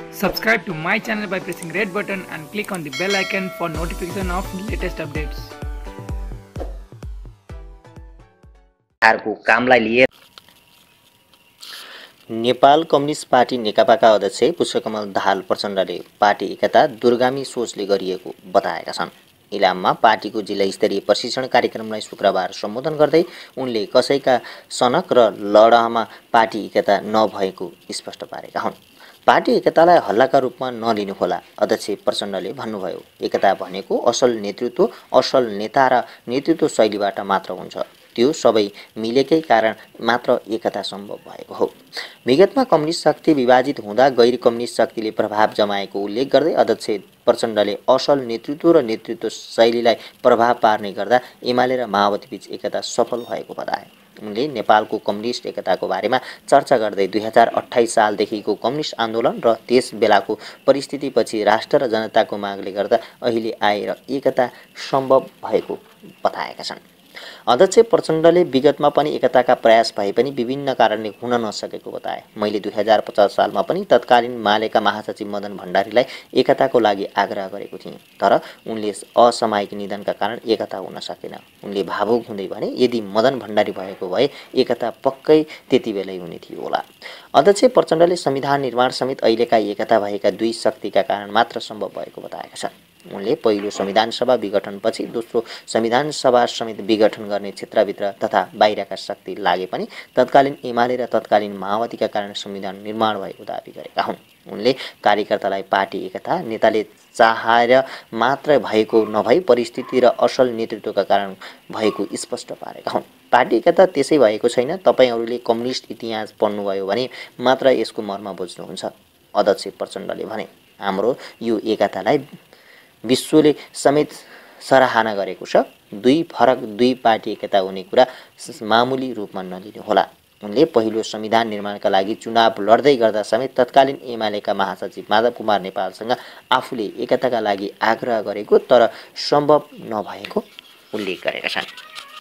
Subscribe to my channel by pressing red button and click on the bell icon for notification of latest updates. सरकारको कामलाई लिएर Nepal communist party नेकपाका अध्यक्ष पुष्पकमल दाहाल प्रचण्डले party एकता दूरगामी सोचले गरिएको बताएका छन्। इलाममा पार्टीको जिल्ला स्तरीय प्रशिक्षण कार्यक्रमलाई शुक्रबार सम्बोधन गर्दै उनले कसैका सनक र लडामा पार्टी एकता नभएको स्पष्ट पारेका हुन्। पार्टी एकतालाई हल्लाका रूपमा नलिनुहोला, अध्यक्ष प्रचण्डले भन्नुभयो। एकता भनेको असल नेतृत्व, असल नेता र नेतृत्व शैलीबाट मात्र हुन्छ। त्यो सबै मिलेकै कारण मात्र एकता सम्भव भएको हो। विगतमा कम्युनिस्ट शक्ति विभाजित हुँदा गैर कम्युनिस्ट शक्तिले प्रभाव जमाएको उल्लेख गर्दै अध्यक्ष प्रचण्डले असल नेतृत्व र नेतृत्व शैलीलाई प्रभाव पार्ने गर्दा एमाले र माओवादीबीच एकता सफल भएको बताए। उनले नेपालको कम्युनिस्ट एकताको बारेमा चर्चा गर्दै 2028 सालदेखिको कम्युनिस्ट आन्दोलन र त्यस बेलाको परिस्थितिपछि राष्ट्र र जनताको मागले गर्दा अहिले आएर एकता सम्भव भएको बताएका छन्। अध्यक्ष प्रचण्डले विगतमा पनि एकताका प्रयास भए पनि विभिन्न कारणले हुन नसकेको बताए। मैले 2050 सालमा पनि तत्कालीन मालेका महासचिव मदन भण्डारीलाई एकताको लागि आग्रह गरेको थिएँ, तर उनले असामयिक निधनका कारण एकता हुन सकेन। उनले भावुक हुँदै भने, यदि मदन भण्डारी भएको भए एकता पक्कै त्यति बेलै हुने थियो होला। अध्यक्ष प्रचण्डले संविधान निर्माण समेत अहिलेका एकता भएका दुई शक्तिका कारण मात्र सम्भव भएको बताएका छन्। उनले पहिलो संविधान सभा विघटनपछि दोस्रो संविधान सभा समेत विघटन गर्ने क्षेत्रभित्र तथा बाहिरका शक्ति लागे पनि तत्कालीन एमाले र तत्कालीन माओवादीका कारण संविधान निर्माण भएको दावी गरेका हुन्। उनले कार्यकर्तालाई पार्टी एकता नेताले चाहेर मात्र भएको नभई परिस्थिति र असल नेतृत्वका कारण भएको स्पष्ट पारेका हुन्। पार्टी एकता त्यसै भएको छैन। तपाईहरूले कम्युनिस्ट इतिहास पढ्नुभयो भने मात्र यसको मर्म बुझ्नुहुन्छ, अध्यक्ष प्रचण्डले भने। हाम्रो यो एकतालाई विश्वले समेत सराहना गरेको छ। दुई पार्टी एकता हुने कुरा मामुली रूपमा नलिनुहोला। उनले पहिलो संविधान निर्माणका लागि चुनाव लड्दै गर्दा समेत तत्कालीन एमालेका महासचिव माधव कुमार नेपालसँग आफूले एकताका लागि आग्रह गरेको तर सम्भव नभएको उल्लेख गरेका छन्।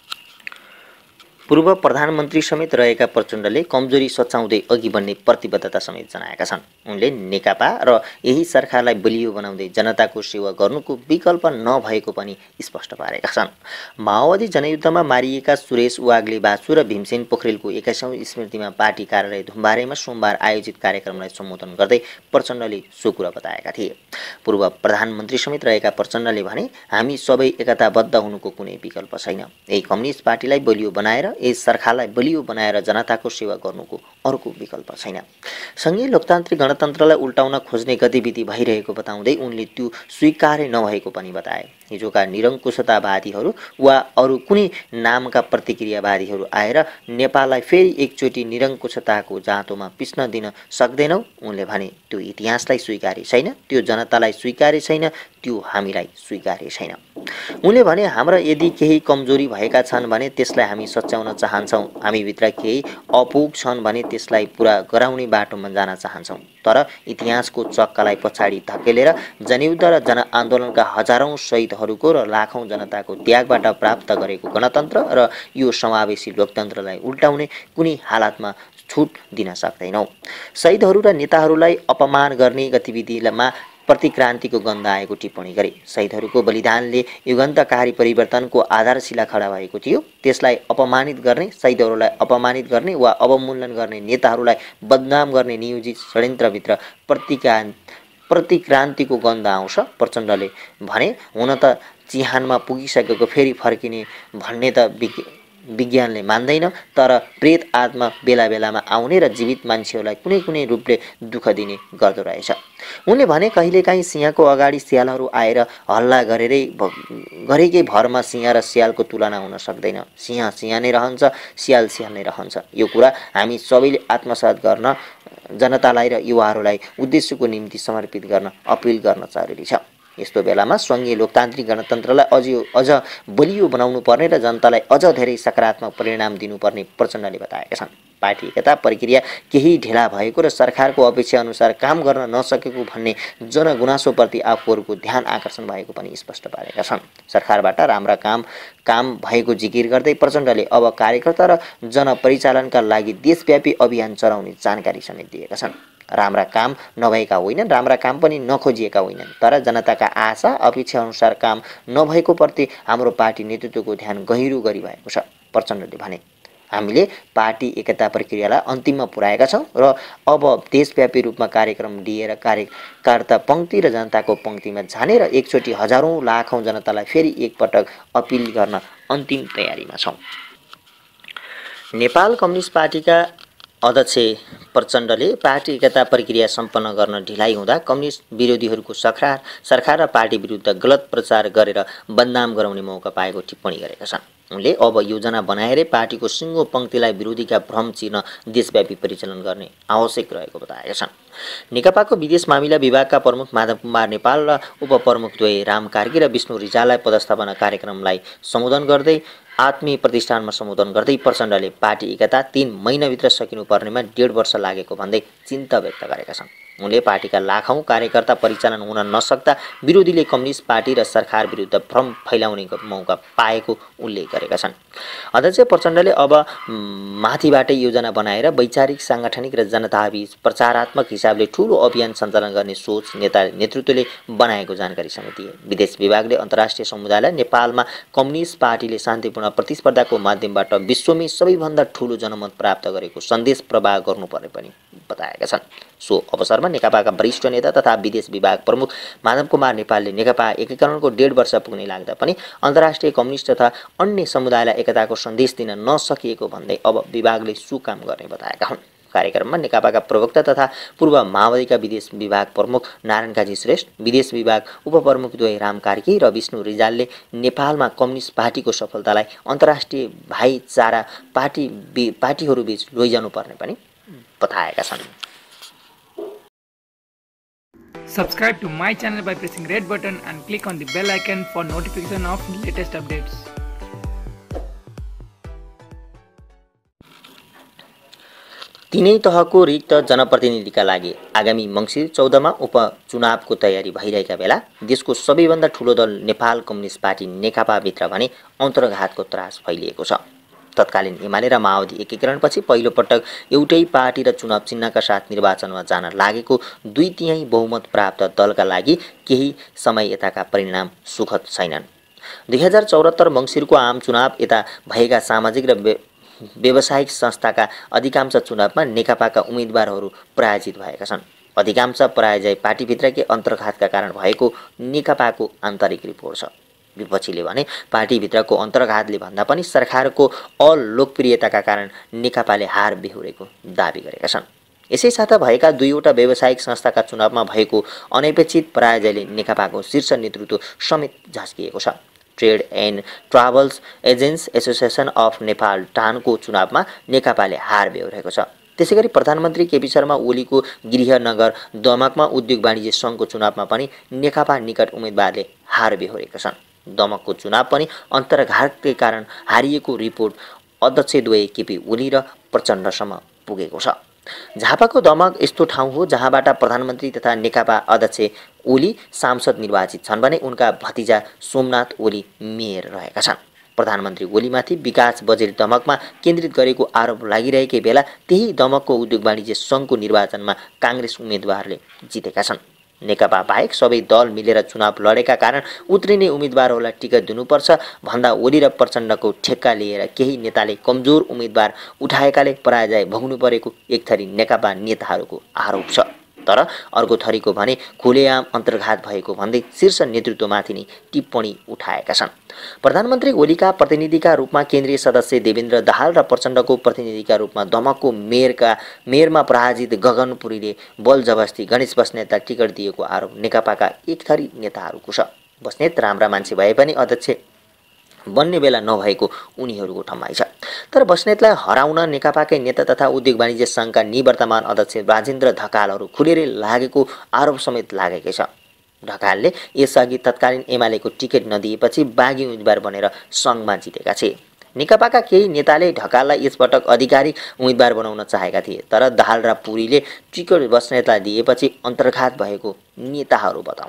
पूर्व प्रधानमन्त्री समेत रहेका प्रचण्डले कमजोरी सच्याउँदै अघि बढ्ने प्रतिबद्धता समेत जनाएका छन्। उनले नेकपा र यही सरकारलाई बलियो बनाउँदै जनताको सेवा गर्नुको विकल्प नभएको पनि स्पष्ट पारेका छन्। माओवादी जनयुद्धमा मारिएका सुरेश वाग्ले बासु र भीमसेन पोखरेलको 21औं स्मृतिमा पार्टी कार्यालय धुम्बारेमा सोमबार आयोजित कार्यक्रमलाई सम्बोधन गर्दै प्रचण्डले सो कुरा बताएका थिए। पूर्व प्रधानमन्त्री समेत रहेका प्रचण्डले भने, हामी सबै एकताबद्ध हुनुको कुनै विकल्प छैन। यही कम्युनिस्ट पार्टीलाई बलियो बनाएर यस सरकारलाई बलियो बनाएर जनताको सेवा गर्नुको अर्को विकल्प छैन। संघीय लोकतान्त्रिक गणतन्त्रलाई उल्टाउन खोज्ने गतिविधि भइरहेको बताउँदै उनले त्यो स्वीकार्य नभएको पनि बताए। हिजोका निरङ्कुशतावादीहरू वा अरू कुनै नामका प्रतिक्रियावादीहरू आएर नेपाललाई फेरि एकचोटि निरङ्कुशताको जाँतोमा पिस्न दिन सक्दैनौ। उनले भने, त्यो इतिहासलाई स्वीकार्य छैन, त्यो जनतालाई स्वीकार्य छैन, त्यो हामीलाई स्वीकार्य छैन। उनले भने, हाम्रा यदि केही कमजोरी भएका छन् भने त्यसलाई हामी सच्याउन चाहन्छौँ। हामीभित्र केही अपुग छन् भने त्यसलाई पुरा गराउने बाटोमा जान चाहन्छौँ। तर इतिहासको चक्कालाई पछाडि धकेलेर जनयुद्ध र जनआन्दोलनका हजारौं शहीदहरूको र लाखौं जनताको त्यागबाट प्राप्त गरेको गणतन्त्र र यो समावेशी लोकतन्त्रलाई उल्टाउने कुनै हालतमा छुट दिन सक्दैनौँ। शहीदहरू र नेताहरूलाई अपमान गर्ने गतिविधिमा प्रतिक्रान्तिको गन्ध आएको टिप्पणी गरे। शहीदहरूको बलिदानले युगान्तकारी परिवर्तनको आधारशिला खडा भएको थियो। त्यसलाई अपमानित गर्ने, शहीदहरूलाई अपमानित गर्ने वा अवमूल्यन गर्ने नेताहरूलाई बदनाम गर्ने नियोजित षड्यन्त्रभित्र प्रतिक्रान्तिको गन्ध आउँछ। प्रचण्डले भने, हुन त चिहानमा पुगिसकेको फेरि फर्किने भन्ने त विज्ञानले मान्दैन, तर प्रेत आत्मा बेला बेलामा आउने र जीवित मान्छेहरूलाई कुनै कुनै रूपले दुःख दिने गर्दो रहेछ। उनले भने, कहिलेकाहीँ सिंहको अगाडि स्यालहरू आएर हल्ला गरेकै भरमा सिंह र स्यालको तुलना हुन सक्दैन। सिंह सिंह नै रहन्छ, स्याल स्याल नै रहन्छ। यो कुरा हामी सबैले आत्मसात गर्न, जनतालाई र युवाहरूलाई उद्देश्यको निम्ति समर्पित गर्न अपिल गर्न जरुरी छ। यस्तो बेलामा संघीय लोकतान्त्रिक गणतन्त्रलाई अझ बलियो बनाउनु पर्ने र जनतालाई अझ धेरै सकारात्मक परिणाम दिनुपर्ने प्रचण्डले बताएका छन्। पार्टी एकता प्रक्रिया केही ढिला भएको र सरकारको अपेक्षा अनुसार काम गर्न नसकेको भन्ने जनगुनासोप्रति आफूहरूको ध्यान आकर्षण भएको पनि स्पष्ट पारेका छन्। सरकारबाट राम्रा काम भएको जिकिर गर्दै प्रचण्डले अब कार्यकर्ता र जनपरिचालनका लागि देशव्यापी अभियान चलाउने जानकारी समेत दिएका छन्। राम्रा काम नभएका होइनन्, राम्रा काम पनि नखोजिएका होइनन्, तर जनताका आशा अपेक्षा अनुसार काम नभएको प्रति हाम्रो पार्टी नेतृत्वको ध्यान गहिरो गरिरहेको छ। प्रचण्डले भने, हामीले पार्टी एकता प्रक्रियालाई अन्तिममा पुर्याएका छौँ र अब देशव्यापी रूपमा कार्यक्रम लिएर कार्यकर्ता पङ्क्ति र जनताको पङ्क्तिमा जाने र एकचोटि हजारौँ लाखौँ जनतालाई फेरि एकपटक अपिल गर्न अन्तिम तयारीमा छौँ। नेपाल कम्युनिस्ट पार्टीका अध्यक्ष प्रचण्डले पार्टी एकता प्रक्रिया सम्पन्न गर्न ढिलाइ हुँदा कम्युनिस्ट विरोधीहरूको सरकार र पार्टी विरुद्ध गलत प्रचार गरेर बदनाम गराउने मौका पाएको टिप्पणी गरेका छन्। उनले अब योजना बनाएरै पार्टीको सिङ्गो पङ्क्तिलाई विरोधीका भ्रम चिर्न देशव्यापी परिचालन गर्ने आवश्यक रहेको बताएका छन्। नेकपाको विदेश मामिला विभागका प्रमुख माधव कुमार नेपाल र उपप्रमुखद्वय राम कार्की र विष्णु रिजाललाई पदस्थापना कार्यक्रमलाई सम्बोधन गर्दै आत्मीय प्रतिष्ठानमा सम्बोधन गर्दै प्रचण्डले पार्टी एकता 3 महिनाभित्र सकिनुपर्नेमा 1.5 वर्ष लागेको भन्दै चिन्ता व्यक्त गरेका छन्। उनले पार्टीका लाखौँ कार्यकर्ता परिचालन हुन नसक्दा विरोधीले कम्युनिस्ट पार्टी र सरकार विरुद्ध भ्रम फैलाउने मौका पाएको उल्लेख गरेका छन्। अध्यक्ष प्रचण्डले अब माथिबाटै योजना बनाएर वैचारिक साङ्गठनिक र जनताबीच प्रचारात्मक हिसाबले ठूलो अभियान सञ्चालन गर्ने सोच नेतृत्वले बनाएको जानकारी समेत दिए। विदेश विभागले अन्तर्राष्ट्रिय समुदायलाई नेपालमा कम्युनिस्ट पार्टीले शान्तिपूर्ण प्रतिस्पर्धाको माध्यमबाट विश्वमै सबैभन्दा ठूलो जनमत प्राप्त गरेको सन्देश प्रवाह गर्नुपर्ने पनि बताएका छन्। सो अवसरमा नेकपाका वरिष्ठ नेता तथा विदेश विभाग प्रमुख माधव कुमार नेपालले नेकपा एकीकरणको 1.5 वर्ष पुग्ने लाग्दा पनि अन्तर्राष्ट्रिय कम्युनिस्ट तथा अन्य समुदायलाई एकताको सन्देश दिन नसकिएको भन्दै अब विभागले सुकाम गर्ने बताएका हुन्। कार्यक्रममा नेकपाका प्रवक्ता तथा पूर्व माओवादीका विदेश विभाग प्रमुख नारायण काजी श्रेष्ठ, विदेश विभाग उपप्रमुखद्वय राम कार्की र विष्णु रिजालले नेपालमा कम्युनिस्ट पार्टीको सफलतालाई अन्तर्राष्ट्रिय भाइचारा पार्टीहरूबीच लैजानुपर्ने पनि बताएका छन्। Subscribe to my channel by pressing red button and click on the bell icon for notification of latest updates. तीनै तहको रिक्त जनप्रतिनिधिका लागि आगामी मङ्सिर 14 मा उपचुनावको तयारी भइरहेका बेला देशको सबैभन्दा ठूलो दल नेपाल कम्युनिस्ट पार्टी नेकपाभित्र भने अन्तर्घातको त्रास फैलिएको छ। तत्कालीन एमाले र माओवादी एकीकरणपछि पहिलो पटक एउटै पार्टी र चुनाव चिन्हका साथ निर्वाचनमा जान लागेको 2/3 बहुमत प्राप्त दलका लागि केही समय यताका परिणाम सुखद छैनन्। 2074 मङ्सिरको आम चुनाव यता भएका सामाजिक र व्यावसायिक संस्थाका अधिकांश चुनावमा नेकपाका उम्मेदवारहरू पराजित भएका छन्। अधिकांश पराजय पार्टीभित्रकै अन्तर्घातका कारण भएको नेकपाको आन्तरिक रिपोर्ट छ। विपक्षीले भने पार्टीभित्रको अन्तर्घातले भन्दा पनि सरकारको अलोकप्रियताका कारण नेकपाले हार बेहोरेको दाबी गरेका छन्। यसै साथ भएका 2वटा व्यावसायिक संस्थाका चुनावमा भएको अनपेक्षित पराजयले नेकपाको शीर्ष नेतृत्व समेत झस्किएको छ। Trade and travels agents association of Nepal टानको चुनावमा नेकपाले हार बेहोरेको छ। त्यसैगरी प्रधानमन्त्री केपी शर्मा ओलीको गृहनगर दमकमा उद्योग वाणिज्य सङ्घको चुनावमा पनि नेकपा निकट उम्मेदवारले हार बेहोरेका छन्। दमकको चुनाव पनि अन्तर्घातकै कारण हारिएको रिपोर्ट अध्यक्षद्वय केपी ओली र प्रचण्डसम्म पुगेको छ। झापाको दमक यस्तो ठाउँ हो जहाँबाट प्रधानमन्त्री तथा नेकपा अध्यक्ष ओली सांसद निर्वाचित छन् भने उनका भतिजा सोमनाथ ओली मेयर रहेका छन्। प्रधानमन्त्री ओलीमाथि विकास बजेट दमकमा केन्द्रित गरेको आरोप लागिरहेकै बेला त्यही दमकको उद्योग वाणिज्य सङ्घको निर्वाचनमा काङ्ग्रेस उम्मेदवारले जितेका छन्। नेकपा बाहेक सबै दल मिलेर चुनाव लडेका कारण उत्रिने उम्मेदवारहरूलाई टिकट दिनुपर्छ भन्दा ओली र प्रचण्डको ठेक्का लिएर केही नेताले कमजोर उम्मेदवार उठाएकाले पराजय भोग्नु परेको एक थरी नेकपा नेताहरूको आरोप छ। तर अर्को थरीको भने खुलेआम अन्तर्घात भएको भन्दै शीर्ष नेतृत्वमाथि नै टिप्पणी उठाएका छन्। प्रधानमन्त्री ओलीका प्रतिनिधिका रूपमा केन्द्रीय सदस्य देवेन्द्र दाहाल र प्रचण्डको प्रतिनिधिका रूपमा दमकको मेयरमा पराजित गगन पुरीले बल जबस्ती गणेश बस्नेतलाई टिकट दिएको आरोप नेकपाका एक थरी नेताहरूको छ। बस्नेत राम्रा मान्छे भए पनि अध्यक्ष बन्ने बेला नभएको उनीहरूको ठम्माइ छ। तर बस्नेतलाई हराउन नेकपाकै नेता तथा उद्योग वाणिज्य सङ्घका निवर्तमान अध्यक्ष राजेन्द्र ढकालहरू खुलेरै लागेको आरोप समेत लागेकै छ। ढकालले यसअघि तत्कालीन एमालेको टिकट नदिएपछि बागी उम्मेदवार बनेर सङ्घमा जितेका थिए। नेकपाका केही नेताले ढकाललाई यसपटक आधिकारिक उम्मेदवार बनाउन चाहेका थिए, तर दाहाल र पुरीले टिकट बस्नेतलाई दिएपछि अन्तर्घात भएको नेताहरू बताउँछन्।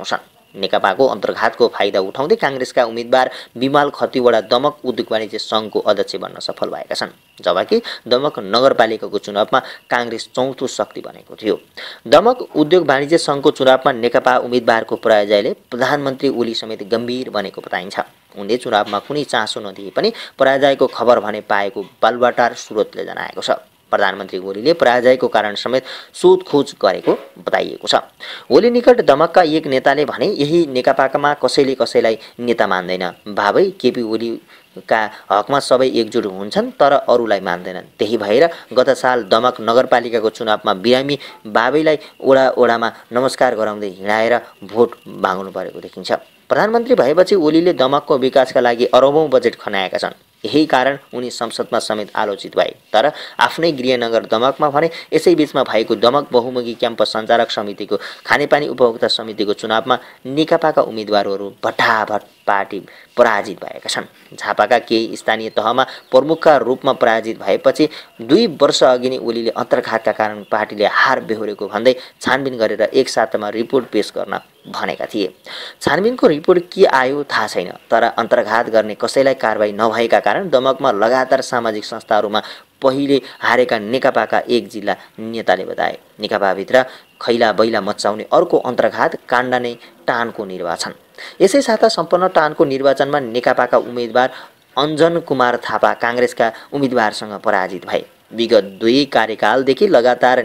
नेकपाको अन्तर्घातको फाइदा उठाउँदै काङ्ग्रेसका उम्मेद्वार विमल खतिवडा दमक उद्योग वाणिज्य सङ्घको अध्यक्ष बन्न सफल भएका छन्, जबकि दमक नगरपालिकाको चुनावमा काङ्ग्रेस चौथो शक्ति बनेको थियो। दमक उद्योग वाणिज्य सङ्घको चुनावमा नेकपा उम्मेद्वारको पराजयले प्रधानमन्त्री ओली समेत गम्भीर बनेको बताइन्छ। उनले चुनावमा कुनै चासो नदिए पनि पराजयको खबर भने पाएको बालुवाटार स्रोतले जनाएको छ। प्रधानमन्त्री ओलीले पराजयको कारण समेत सोधखोज गरेको बताइएको छ। ओली निकट दमकका एक नेताले भने यही नेकपामा कसैले कसैलाई नेता मान्दैन। बाबै केपी ओलीका हकमा सबै एकजुट हुन्छन् तर अरूलाई मान्दैनन्। त्यही भएर गत साल दमक नगरपालिकाको चुनावमा बिरामी बाबैलाई ओडा ओडामा नमस्कार गराउँदै हिँडाएर भोट माग्नु परेको देखिन्छ। प्रधानमन्त्री भएपछि ओलीले दमकको विकासका लागि अरबौं बजेट खनाएका छन्। यही कारण उनी संसदमा समेत आलोचित भए। तर आफ्नै गृहनगर दमकमा भने यसै बीचमा भएको दमक बहुमुखी क्याम्पस सञ्चालक समितिको खानेपानी उपभोक्ता समितिको चुनावमा नेकपाका उम्मेद्वारहरू भट्टाभट पार्टी पराजित भएका छन्। झापाका केही स्थानीय तहमा प्रमुखका रूपमा पराजित भएपछि 2 वर्ष अघि नै ओलीले अन्तर्घातका कारण पार्टीले हार बेहोरेको भन्दै छानबिन गरेर एक सातामा रिपोर्ट पेश गर्न भनेका थिए। छानबिनको रिपोर्ट के आयो थाहा छैन, तर अन्तर्घात गर्ने कसैलाई कारबाही नभएका कारण दमकमा लगातार सामाजिक संस्थाहरूमा पहिले हारेका नेकपाका एक जिल्ला नेताले बताए। नेकपाभित्र खैला बैला मचाउने अर्को अन्तर्घात काण्ड नै टानको निर्वाचन। यसै साता सम्पन्न टानको निर्वाचनमा नेकपाका उम्मेद्वार अञ्जन कुमार थापा काङ्ग्रेसका उम्मेद्वारसँग पराजित भए। विगत 2 कार्यकालदेखि लगातार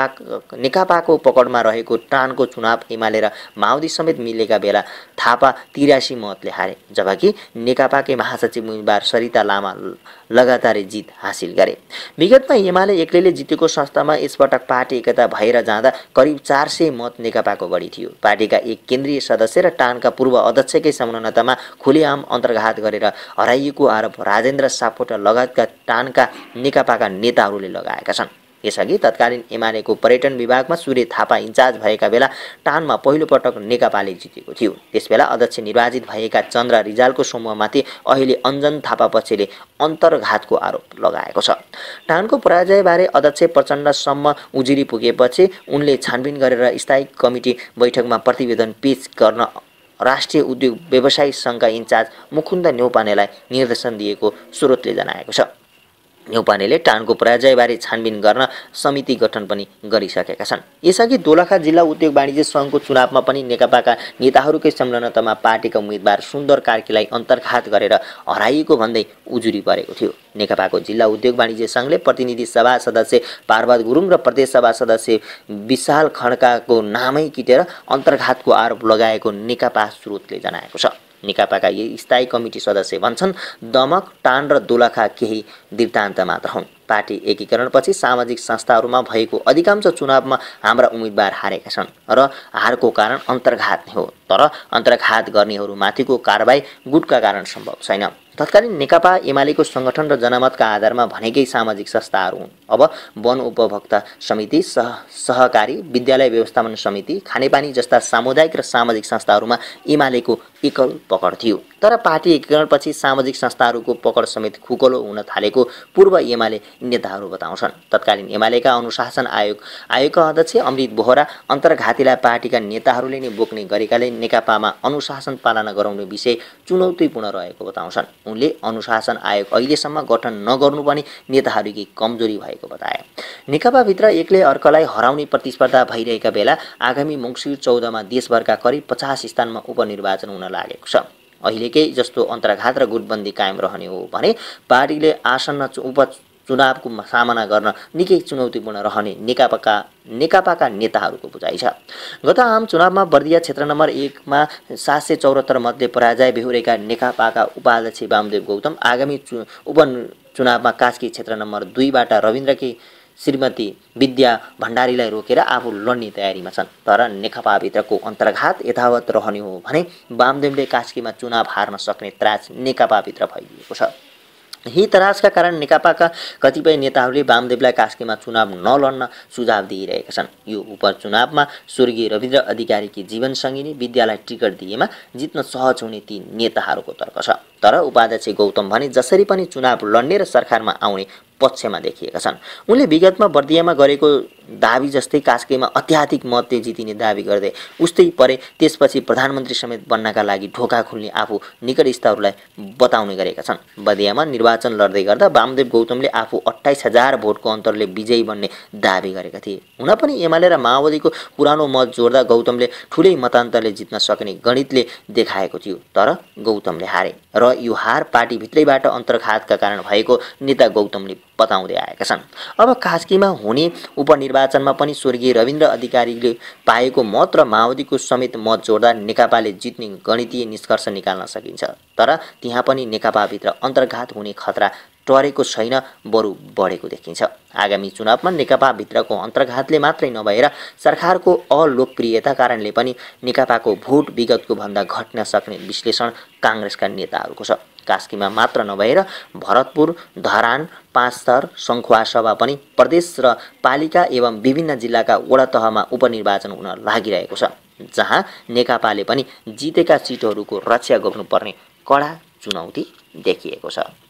नेकपाको पकडमा रहेको टानको चुनाव एमाले र माओवादी समेत मिलेका बेला थापा 83 मतले हारे, जबकि नेकपाकै महासचिव उम्मेद्वार सरिता लामा लगातारै जित हासिल गरे। विगतमा एमाले एक्लैले जितेको संस्थामा यसपटक पार्टी एकता भएर जाँदा करिब 400 मत नेकपाको बढी थियो। पार्टीका एक केन्द्रीय सदस्य र टानका पूर्व अध्यक्षकै संलग्नतामा खुलेआम अन्तर्घात गरेर हराइएको आरोप राजेन्द्र सापकोटा लगायतका टानका नेकपाका नेताहरूले लगाएका छन्। यसअघि तत्कालीन एमालेको पर्यटन विभागमा सूर्य थापा इन्चार्ज भएका बेला टानमा पहिलो पटक नेकपाले जितेको थियो। त्यसबेला अध्यक्ष निर्वाचित भएका चन्द्र रिजालको समूहमाथि अहिले अञ्जन थापा पक्षले अन्तर्घातको आरोप लगाएको छ। टानको पराजयबारे अध्यक्ष प्रचण्डसम्म उजुरी पुगेपछि उनले छानबिन गरेर स्थायी कमिटी बैठकमा प्रतिवेदन पेश गर्न राष्ट्रिय उद्योग व्यवसायी सङ्घका इन्चार्ज मुकुन्द न्यौपानेलाई निर्देशन दिएको स्रोतले जनाएको छ। न्यौपानेले टानको पराजयबारे छानबिन गर्न समिति गठन पनि गरिसकेका छन्। यसअघि दोलखा जिल्ला उद्योग वाणिज्य सङ्घको चुनावमा पनि नेकपाका नेताहरूकै संलग्नतामा पार्टीका उम्मेद्वार सुन्दर कार्कीलाई अन्तर्घात गरेर हराइएको भन्दै उजुरी परेको थियो। नेकपाको जिल्ला उद्योग वाणिज्य सङ्घले प्रतिनिधि सभा सदस्य पार्वत गुरुङ र प्रदेश सभा सदस्य विशाल खड्काको नामै किटेर अन्तर्घातको आरोप लगाएको नेकपा स्रोतले जनाएको छ। नेकपाका यी स्थायी कमिटी सदस्य भन्छन् दमक, टान र दोलखा केही वृत्तान्त मात्र हुन्। पार्टी एकीकरणपछि सामाजिक संस्थाहरूमा भएको अधिकांश चुनावमा हाम्रा उम्मेद्वार हारेका छन् र हारको कारण अन्तर्घात नै हो। तर अन्तर्घात गर्नेहरूमाथिको कारबाही गुटका कारण सम्भव छैन। तत्कालीन नेकपा एमालेको सङ्गठन र जनमतका आधारमा भनेकै सामाजिक संस्थाहरू हुन्। अब वन उपभोक्ता समिति, सहकारी, विद्यालय व्यवस्थापन समिति, खानेपानी जस्ता सामुदायिक र सामाजिक संस्थाहरूमा एमालेको एकल पकड थियो। तर पार्टी एकीकरणपछि सामाजिक संस्थाहरूको पकड समेत खुकुलो हुन थालेको पूर्व एमाले नेताहरू बताउँछन्। तत्कालीन एमालेका अनुशासन आयोगका अध्यक्ष अमृत बोहरा अन्तर्घातीलाई पार्टीका नेताहरूले नै बोक्ने गरेकाले नेकपामा अनुशासन पालना गराउने विषय चुनौतीपूर्ण रहेको बताउँछन्। उनले अनुशासन आयोग अहिलेसम्म गठन नगर्नु पनि नेताहरूकी कमजोरी भएको बताए। नेकपाभित्र एकले अर्कालाई हराउने प्रतिस्पर्धा भइरहेका बेला आगामी मङ्सिर 14 मा देशभरका करिब 50 स्थानमा उपनिर्वाचन हुन लागेको छ। अहिलेकै जस्तो अन्तर्घात र गुटबन्दी कायम रहने हो भने पार्टीले आसन्न उपचुनावको सामना गर्न निकै चुनौतीपूर्ण रहने नेकपाका नेताहरूको बुझाइ छ। गत आम चुनावमा बर्दिया क्षेत्र नम्बर 1 मा 774 मतले पराजय बेहोरेका नेकपाका उपाध्यक्ष वामदेव गौतम आगामी उपचुनावमा कास्की क्षेत्र नम्बर 2 बाट रविन्द्रकी श्रीमती विद्या भण्डारीलाई रोकेर आफू लड्ने तयारीमा छन्। तर नेकपाभित्रको अन्तर्घात यथावत रहने हो भने वामदेवले कास्कीमा चुनाव हार्न सक्ने त्रास नेकपाभित्र फैलिएको छ। यही तरासका कारण नेकपाका कतिपय नेताहरूले वामदेवलाई कास्कीमा चुनाव नलड्न सुझाव दिइरहेका छन्। यो उपचुनावमा स्वर्गीय रविन्द्र अधिकारीकी जीवनसङ्गिनी विद्यालाई टिकट दिएमा जित्न सहज हुने ती नेताहरूको तर्क छ। तर उपाध्यक्ष गौतम भने जसरी पनि चुनाव लड्ने र सरकारमा आउने पक्षमा देखिएका छन्। उनले विगतमा बर्दियामा गरेको दाबी जस्तै कास्कीमा अत्याधिक मतले जितिने दाबी गर्दै उस्तै परे त्यसपछि प्रधानमन्त्री समेत बन्नका लागि ढोका खुल्ने आफू निकटस्थहरूलाई बताउने गरेका छन्। बर्दियामा निर्वाचन लड्दै गर्दा वामदेव गौतमले आफू 28,000 भोटको अन्तरले विजयी बन्ने दाबी गरेका थिए। हुन पनि एमाले र माओवादीको पुरानो मत जोड्दा गौतमले ठुलै मतान्तरले जित्न सक्ने गणितले देखाएको थियो, तर गौतमले हारे र यो हार पार्टीभित्रैबाट अन्तर्घातका कारण भएको नेता गौतमले बताउँदै आएका छन्। अब कास्कीमा हुने उपनिर्वाचनमा पनि स्वर्गीय रविन्द्र अधिकारीले पाएको मत र माओवादीको समेत मत जोड्दा नेकपाले जित्ने गणितीय निष्कर्ष निकाल्न सकिन्छ। तर त्यहाँ पनि नेकपाभित्र अन्तर्घात हुने खतरा टरेको छैन, बरु बढेको देखिन्छ। आगामी चुनावमा नेकपाभित्रको अन्तर्घातले मात्रै नभएर सरकारको अलोकप्रियता कारणले पनि नेकपाको भोट विगतको भन्दा घट्न सक्ने विश्लेषण काङ्ग्रेसका नेताहरूको छ। कास्कीमा मात्र नभएर भरतपुर, धरान, पाँचथर, सङ्खुवासभा पनि प्रदेश र पालिका एवं विभिन्न जिल्लाका वडा तहमा उपनिर्वाचन हुन लागिरहेको छ, जहाँ नेकपाले पनि जितेका सिटहरूको रक्षा गर्नुपर्ने कडा चुनौती देखिएको छ।